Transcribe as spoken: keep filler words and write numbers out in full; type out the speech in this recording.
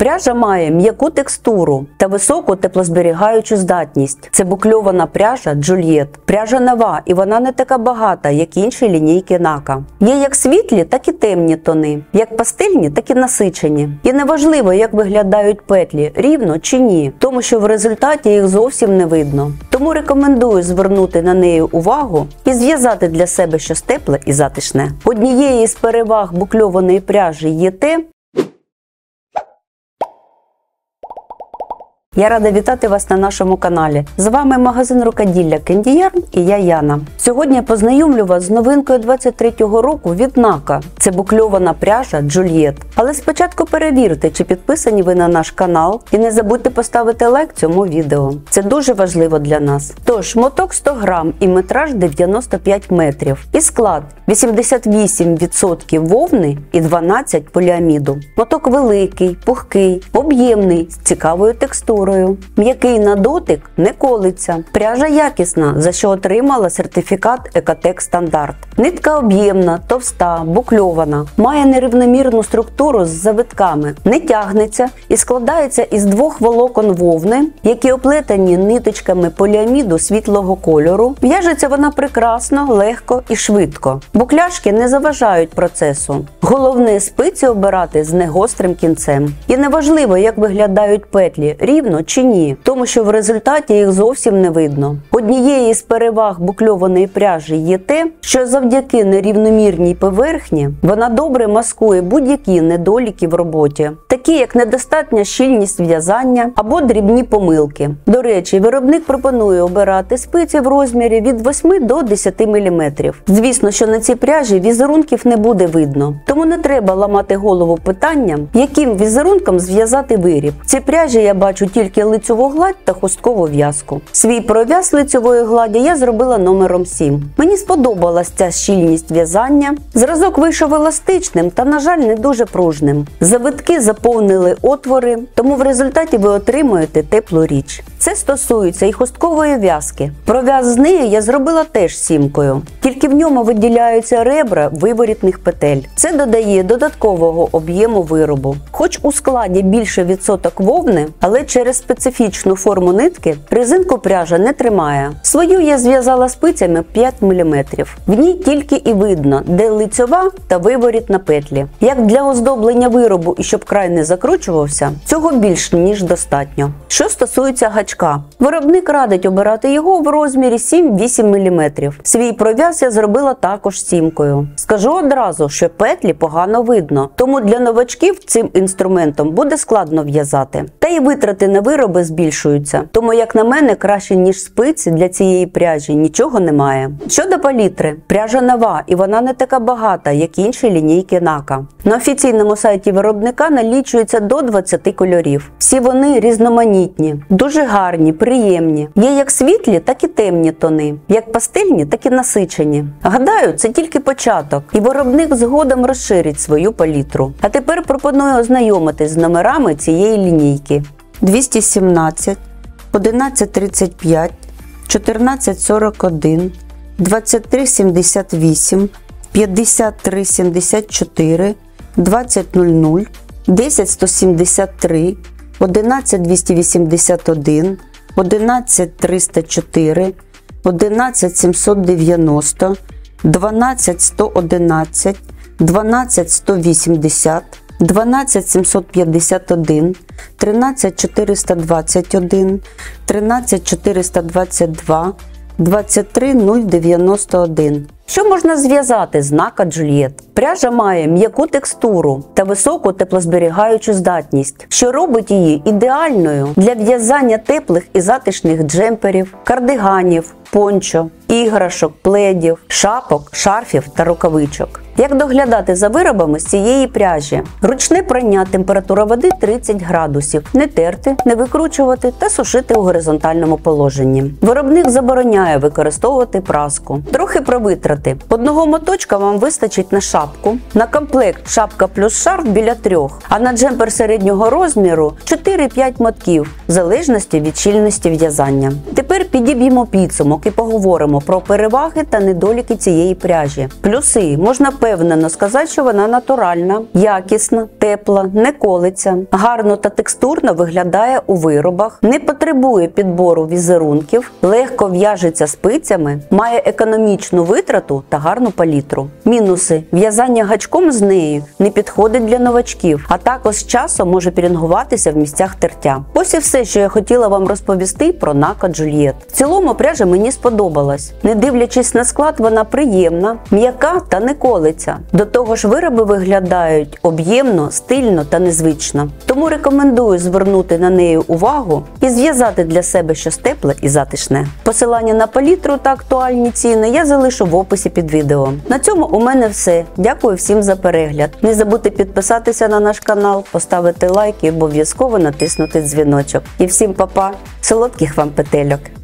Пряжа має м'яку текстуру та високу теплозберігаючу здатність. Це букльована пряжа Juliet. Пряжа нова і вона не така багата, як інші лінійки Нака. Є як світлі, так і темні тони, як пастельні, так і насичені. І неважливо, як виглядають петлі, рівно чи ні, тому що в результаті їх зовсім не видно. Тому рекомендую звернути на неї увагу і зв'язати для себе щось тепле і затишне. Однією з переваг букльованої пряжі є те, я рада вітати вас на нашому каналі. З вами магазин рукоділля Candy Yarn і я Яна. Сьогодні я познайомлю вас з новинкою двадцять третього року від Нака. Це букльована пряжа Juliet. Але спочатку перевірте, чи підписані ви на наш канал, і не забудьте поставити лайк цьому відео. Це дуже важливо для нас. Тож, моток сто грам і метраж дев'яносто п'ять метрів. І склад вісімдесят вісім відсотків вовни і дванадцять відсотків поліаміду. Моток великий, пухкий, об'ємний, з цікавою текстурою. М'який на дотик, не колиться. Пряжа якісна, за що отримала сертифікат Екотек Стандарт. Нитка об'ємна, товста, букльована. Має нерівномірну структуру з завитками. Не тягнеться і складається із двох волокон вовни, які оплетені ниточками поліаміду світлого кольору. В'яжеться вона прекрасно, легко і швидко. Букляшки не заважають процесу. Головне, спиці обирати з негострим кінцем. І неважливо, як виглядають петлі, рівно чи ні, тому що в результаті їх зовсім не видно. Однією з переваг букльованої пряжі є те, що завдяки нерівномірній поверхні вона добре маскує будь-які недоліки в роботі, такі як недостатня щільність в'язання або дрібні помилки. До речі, виробник пропонує обирати спиці в розмірі від восьми до десяти міліметрів. Звісно, що на цій пряжі візерунків не буде видно, тому не треба ламати голову питанням, яким візерунком зв'язати виріб. Ці пряжі я бачу тільки лицьову гладь та хусткову в'язку. Свій пров'яз лицьової гладі я зробила номером сім. Мені сподобалась ця щільність в'язання. Зразок вийшов еластичним та, на жаль, не дуже пружним. Завитки заповнили отвори, тому в результаті ви отримуєте теплу річ. Це стосується і хусткової в'язки. Пров'яз з нею я зробила теж сімкою. Тільки в ньому виділяються ребра виворітних петель. Це додає додаткового об'єму виробу. Хоч у складі більше відсоток вовни, але через специфічну форму нитки резинку пряжа не тримає. Свою я зв'язала спицями п'ять міліметрів. В ній тільки і видно, де лицьова та виворітна петлі. Як для оздоблення виробу і щоб край не закручувався, цього більш ніж достатньо. Що стосується гачка. Виробник радить обирати його в розмірі сім-вісім міліметрів. Свій пров'яз я зробила також сімкою. Скажу одразу, що петлі погано видно, тому для новачків цим інструментом буде складно в'язати. Та й витрати на вироби збільшуються, тому, як на мене, краще, ніж спиці для цієї пряжі нічого немає. Щодо палітри, пряжа нова і вона не така багата, як інші лінійки Нака. На офіційному сайті виробника налічується до двадцяти кольорів. Всі вони різноманітні, дуже гарні, приємні. Є як світлі, так і темні тони, як пастельні, так і насичені. Гадаю, це тільки початок, і виробник згодом розширить свою палітру. А тепер пропоную ознайомитись з номерами цієї лінійки. двісті сімнадцять, одинадцять тридцять п'ять, чотирнадцять сорок один, двадцять три сімдесят вісім, п'ятдесят три сімдесят чотири, двадцять нуль нуль, десять сто сімдесят три, одинадцять двісті вісімдесят один, одинадцять триста чотири, одинадцять сімсот дев'яносто, дванадцять сто одинадцять, дванадцять сто вісімдесят, дванадцять сімсот п'ятдесят один, тринадцять чотириста двадцять один, тринадцять чотириста двадцять два, двадцять три нуль дев'яносто один. Що можна зв'язати з Нака Juliet? Пряжа має м'яку текстуру та високу теплозберігаючу здатність, що робить її ідеальною для в'язання теплих і затишних джемперів, кардиганів, пончо, іграшок, пледів, шапок, шарфів та рукавичок. Як доглядати за виробами з цієї пряжі? Ручне прання, температура води тридцять градусів. Не терти, не викручувати та сушити у горизонтальному положенні. Виробник забороняє використовувати праску. Трохи про витрати. Одного моточка вам вистачить на шапку. На комплект шапка плюс шарф біля трьох, а на джемпер середнього розміру чотири-п'ять мотків, в залежності від щільності в'язання. Тепер підіб'ємо підсумок і поговоримо про переваги та недоліки цієї пряжі. Плюси. Можна впевнено сказати, що вона натуральна, якісна, тепла, не колиться, гарно та текстурно виглядає у виробах, не потребує підбору візерунків, легко в'яжеться спицями, має економічну витрату та гарну палітру. Мінуси. В'язання гачком з нею не підходить для новачків, а також з часом може пірінгуватися в місцях тертя. Ось і все, що я хотіла вам розповісти про Нака Джульєт. В цілому пряжа мені сподобалась. Не дивлячись на склад, вона приємна, м'яка та не колиться. До того ж, вироби виглядають об'ємно, стильно та незвично. Тому рекомендую звернути на неї увагу і зв'язати для себе щось тепле і затишне. Посилання на палітру та актуальні ціни я залишу в описі під відео. На цьому у мене все. Дякую всім за перегляд. Не забудьте підписатися на наш канал, поставити лайк і обов'язково натиснути дзвіночок. І всім па-па, солодких вам петельок!